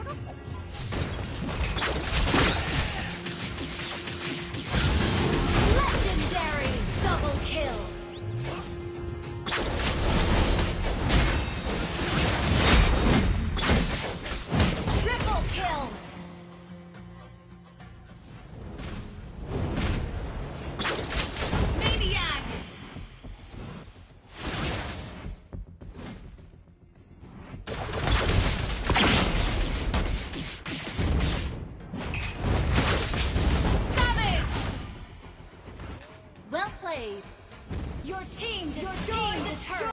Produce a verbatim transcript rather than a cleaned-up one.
Legendary double kill. Triple kill. Maniac. Savage. Well played. Your team destroyed.